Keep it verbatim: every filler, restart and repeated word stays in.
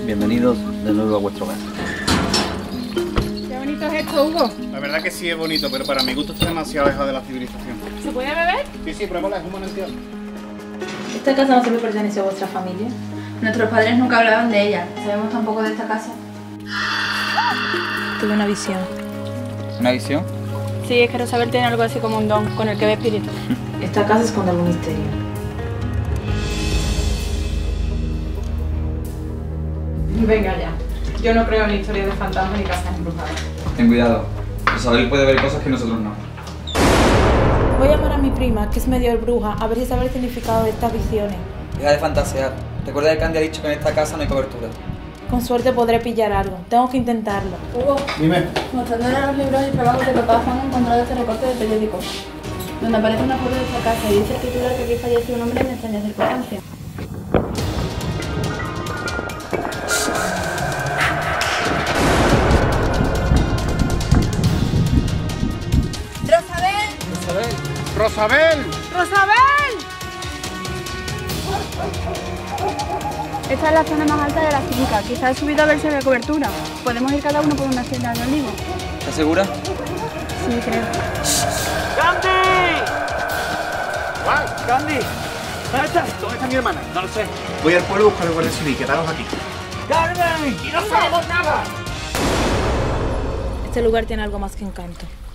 Bienvenidos de nuevo a vuestro hogar. Qué bonito es esto, Hugo. La verdad que sí es bonito, pero para mi gusto está demasiado lejos de la civilización. ¿Se puede beber? Sí, sí, pruébala, es un manantial. ¿Esta casa no siempre perteneció a vuestra familia? Nuestros padres nunca hablaban de ella. Sabemos tan poco de esta casa. Tuve una visión. ¿Una visión? Sí, es que Rosabel tiene algo así como un don con el que ve espíritu. Esta casa esconde algún misterio. Venga ya. Yo no creo en historias de fantasmas ni casas embrujadas. Ten cuidado. Isabel puede ver cosas que nosotros no. Voy a llamar a mi prima, que es medio bruja, a ver si sabe el significado de estas visiones. Deja de fantasear. Recuerda que Candy ha dicho que en esta casa no hay cobertura. Con suerte podré pillar algo. Tengo que intentarlo. Hugo, Dime. mostrándole los libros y trabajos de papá, Juan ha encontrado este recorte de periódico, donde aparece una foto de esta casa y dice el titular que aquí falleció un hombre en extrañas circunstancias. ¡Rosabel! ¡Rosabel! Esta es la zona más alta de la finca. Quizás he subido a verse la cobertura. Podemos ir cada uno por una senda de olivo. ¿Estás segura? Sí, creo. ¡Candy! ¡Guay! ¡Candy! ¿Dónde estás? ¿Dónde está mi hermana? No lo sé. Voy al pueblo a buscar el guardia civil, quedaros aquí. ¡Carmen! ¡Y no sabemos nada! Este lugar tiene algo más que encanto.